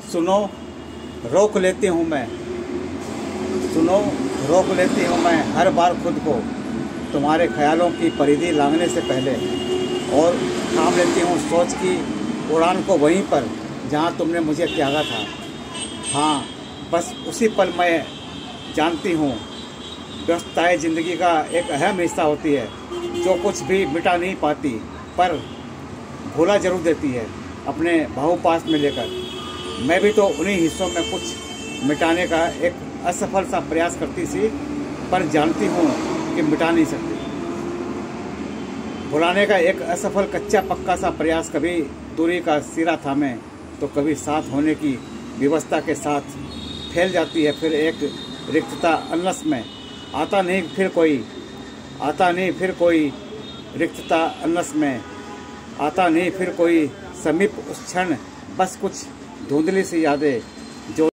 सुनो रोक लेती हूँ मैं, सुनो रोक लेती हूँ मैं हर बार खुद को तुम्हारे ख्यालों की परिधि लांघने से पहले, और थाम लेती हूँ सोच की उड़ान को वहीं पर जहाँ तुमने मुझे त्यागा था। हाँ, बस उसी पल मैं जानती हूँ व्यस्तताएं ज़िंदगी का एक अहम हिस्सा होती है, जो कुछ भी मिटा नहीं पाती पर भुला जरूर देती है अपने बहुपास में लेकर। मैं भी तो उन्हीं हिस्सों में कुछ मिटाने का एक असफल सा प्रयास करती सी, पर जानती हूँ कि मिटा नहीं सकती। भुलाने का एक असफल कच्चा पक्का सा प्रयास कभी दूरी का सिरा थामे तो कभी साथ होने की व्यवस्था के साथ फैल जाती है। फिर एक रिक्तता अनस में आता नहीं फिर कोई रिक्तता अनस में आता नहीं फिर कोई समीप उस क्षण, बस कुछ धुंधली सी यादें जो